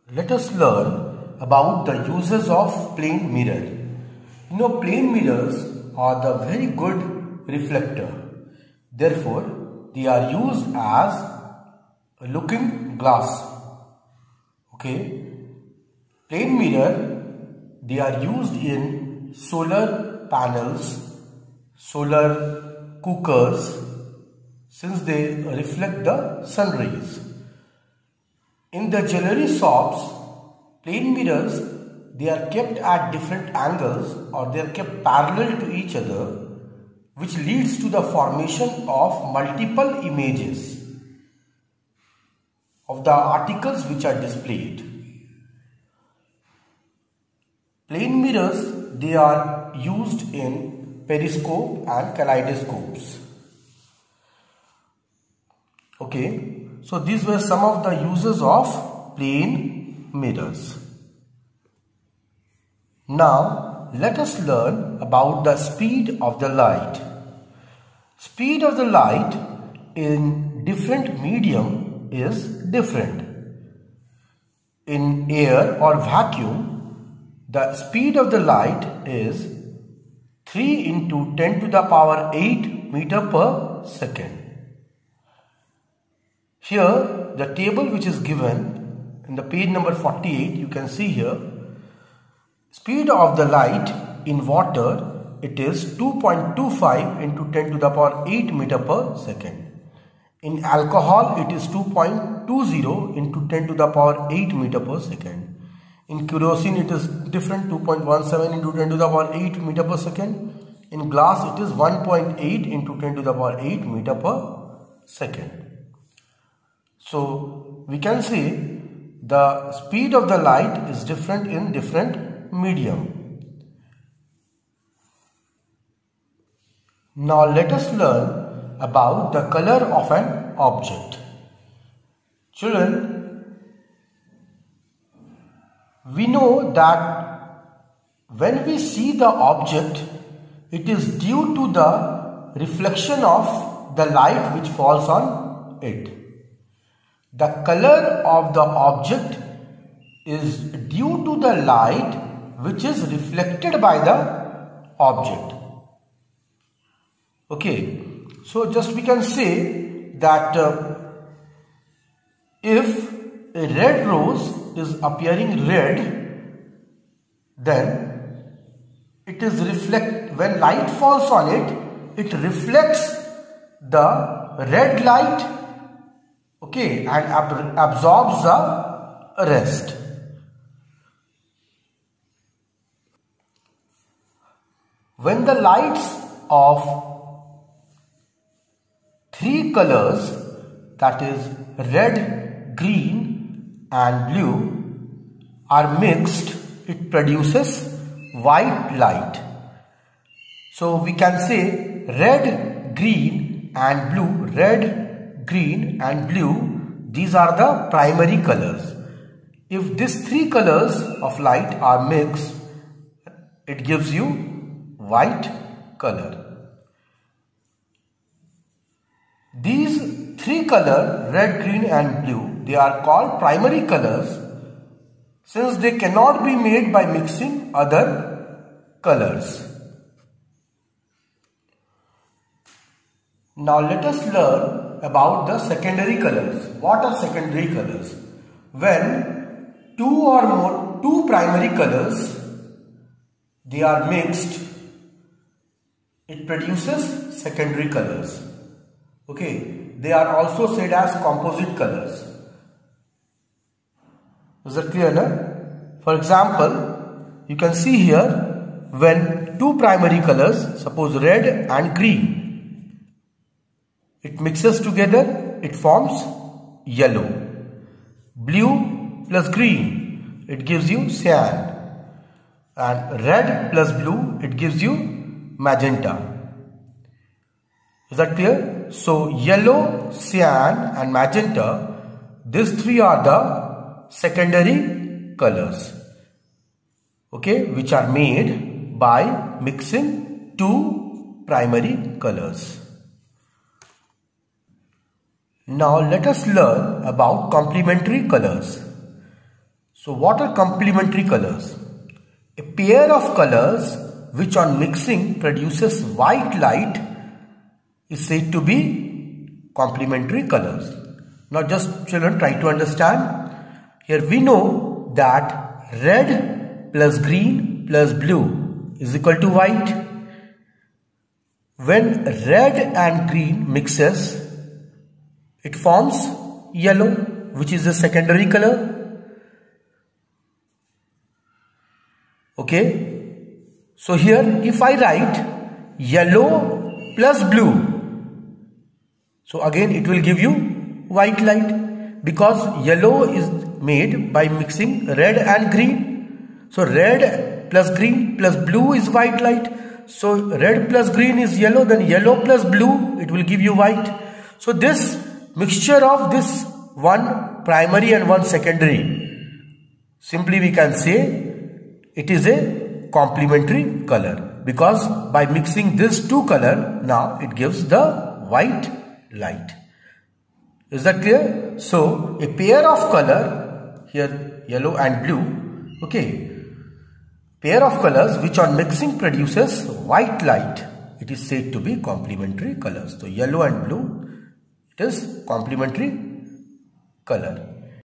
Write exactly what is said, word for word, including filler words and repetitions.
let us learn about the uses of plane mirror. You know, plane mirrors are the very good reflector. Therefore, they are used as a looking glass. Okay, plane mirror, they are used in solar panels, solar cookers, since they reflect the sun rays. In the jewelry shops, plane mirrors, they are kept at different angles or they are kept parallel to each other, which leads to the formation of multiple images of the articles which are displayed. Plane mirrors, they are used in periscope and kaleidoscopes. Okay, so these were some of the uses of plane mirrors. Now, let us learn about the speed of the light. Speed of the light in different medium is different. In air or vacuum, the speed of the light is three into ten to the power eight meter per second. Here, the table which is given in the page number forty-eight, you can see here, speed of the light in water, it is two point two five into ten to the power eight meter per second. In alcohol, it is two point two zero into ten to the power eight meter per second. In kerosene, it is different, two point one seven into ten to the power eight meter per second. In glass, it is one point eight into ten to the power eight meter per second. So, we can say the speed of the light is different in different medium. Now, let us learn about the color of an object. Children, we know that when we see the object, it is due to the reflection of the light which falls on it. The color of the object is due to the light which is reflected by the object. Okay, so just we can say that uh, if a red rose is appearing red, then it is reflect when light falls on it, it reflects the red light. Okay, and ab absorbs the rest. When the lights of three colors, that is red, green and blue, are mixed, it produces white light. So we can say red, green and blue, red, green and blue, these are the primary colors. If these three colors of light are mixed, it gives you white color. These three colors, red, green and blue, they are called primary colors since they cannot be made by mixing other colors. Now let us learn about the secondary colors. What are secondary colors? When two or more, two primary colors, they are mixed, it produces secondary colors. Okay, they are also said as composite colors. Is that clear, no? For example, you can see here when two primary colors, suppose red and green, it mixes together, it forms yellow. Blue plus green, it gives you cyan. And red plus blue, it gives you magenta. Is that clear? So, yellow, cyan and magenta, these three are the secondary colors. Okay, which are made by mixing two primary colors. Now let us learn about complementary colors. So what are complementary colors? A pair of colors which on mixing produces white light is said to be complementary colors. Now just children try to understand. Here we know that red plus green plus blue is equal to white. When red and green mixes, it forms yellow, which is the secondary color. Okay, so here if I write yellow plus blue, so again it will give you white light, because yellow is made by mixing red and green. So red plus green plus blue is white light. So red plus green is yellow, then yellow plus blue, it will give you white. So this mixture of this one primary and one secondary, simply we can say it is a complementary color, because by mixing this two color, now it gives the white light. Is that clear? So a pair of color, here yellow and blue, okay, pair of colors which on mixing produces white light, it is said to be complementary colors. So yellow and blue, it is complementary color.